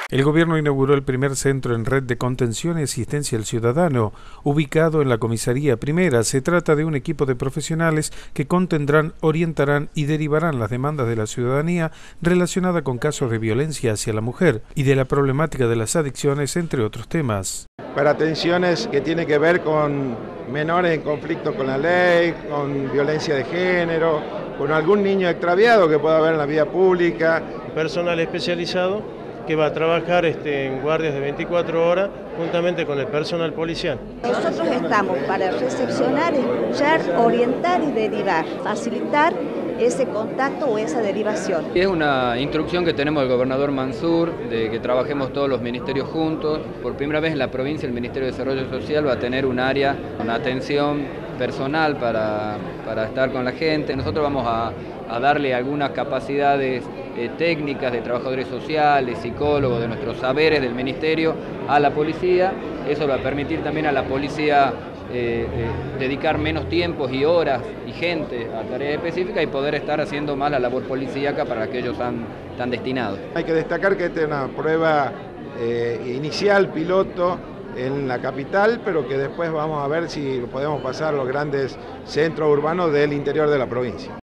El gobierno inauguró el primer centro en red de contención y asistencia al ciudadano, ubicado en la Comisaría Primera. Se trata de un equipo de profesionales que contendrán, orientarán y derivarán las demandas de la ciudadanía relacionada con casos de violencia hacia la mujer y de la problemática de las adicciones, entre otros temas. Para atenciones que tienen que ver con menores en conflicto con la ley, con violencia de género, con algún niño extraviado que pueda haber en la vía pública. Personal especializado que va a trabajar en guardias de 24 horas juntamente con el personal policial. Nosotros estamos para recepcionar, escuchar, orientar y derivar, facilitar ese contacto o esa derivación. Es una instrucción que tenemos del gobernador Mansur de que trabajemos todos los ministerios juntos. Por primera vez en la provincia el Ministerio de Desarrollo Social va a tener un área, una atención personal para estar con la gente. Nosotros vamos a darle algunas capacidades técnicas de trabajadores sociales, psicólogos, de nuestros saberes del ministerio a la policía. Eso va a permitir también a la policía dedicar menos tiempos y horas y gente a tareas específicas y poder estar haciendo más la labor policíaca para la que ellos están destinados. Hay que destacar que esta es una prueba inicial, piloto, en la capital, pero que después vamos a ver si podemos pasar a los grandes centros urbanos del interior de la provincia.